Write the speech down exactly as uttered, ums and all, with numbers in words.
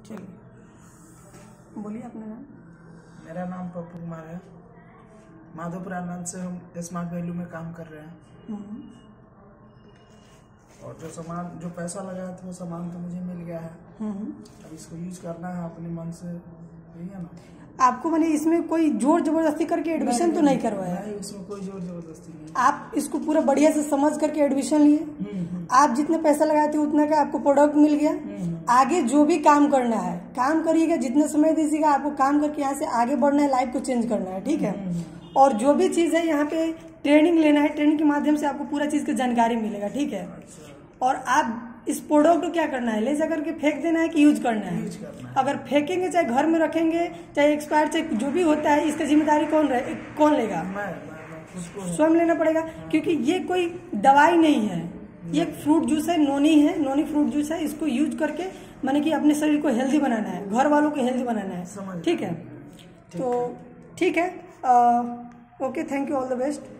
चलिए बोलिए अपना नाम। मेरा नाम पप्पू कुमार है। माधोपुर आनंद से हम स्मार्ट वैल्यू में काम कर रहे हैं। और जो सामान जो पैसा लगाया था वो सामान तो मुझे मिल गया है। अब इसको यूज करना है अपने मन से, यही है ना। आपको मैंने इसमें कोई जोर जबरदस्ती करके एडमिशन तो नहीं करवाया? नहीं, इसमें कोई जोर जबरदस्ती नहीं। आप इसको पूरा बढ़िया से समझ करके एडमिशन लिए। आप जितने पैसा लगाए थे उतना का आपको प्रोडक्ट मिल गया। आगे जो भी काम करना है काम करिएगा, जितना समय दीजिएगा आपको काम करके यहाँ से आगे बढ़ना है, लाइफ को चेंज करना है, ठीक है। और जो भी चीज है यहाँ पे ट्रेनिंग लेना है, ट्रेनिंग के माध्यम से आपको पूरा चीज की जानकारी मिलेगा, ठीक है। और आप इस प्रोडक्ट को क्या करना है, ले जाकर के फेंक देना है कि यूज करना है? यूज करना है। अगर फेंकेंगे, चाहे घर में रखेंगे, चाहे एक्सपायर, चाहे जो भी होता है, इसका जिम्मेदारी कौन रहे, कौन लेगा? मैं, मैं, मैं स्वयं लेना पड़ेगा, क्योंकि ये कोई दवाई नहीं है, ये एक फ्रूट जूस है, नोनी है, नोनी फ्रूट जूस है। इसको यूज करके माने कि अपने शरीर को हेल्दी बनाना है, घर वालों को हेल्दी बनाना है, ठीक है। तो ठीक है, okay, thank you, all the best.